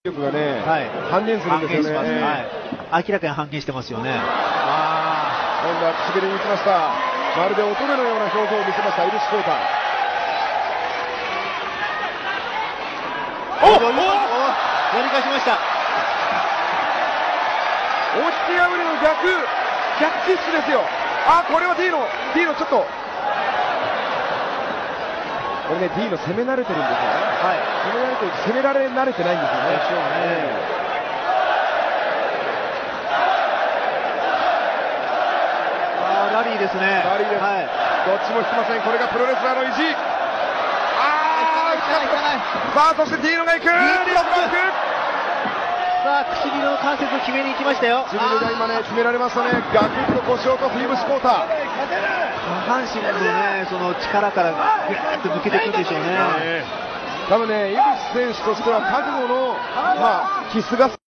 力がね、 はい、 半減するんですよね。 はい、明らかに半減してますよね。 今度は唇に行きました。まるで乙女のような表情を見せました、イルシコータ。 やり返しました。 押し破りの逆キッスですよ。あ、これは D のちょっと、これね、D の攻め慣れてるんですよね。 はい、 攻められ慣れてないんですよね。 でしょうね。ラリーですね。 ラリーです、はい、どっちも引きません。これがプロレスラーの意地。 いかない。 さあ、そして D のが行く。D ブロック。 さあ、唇の関節を決めに行きましたよ。 唇が今ね、決められましたね。ガクッと腰を落とすイルシコータ。 下半身のね、その力からぐっと抜けてくるでしょうね。 多分ね、イルシ選手としては覚悟の、キスが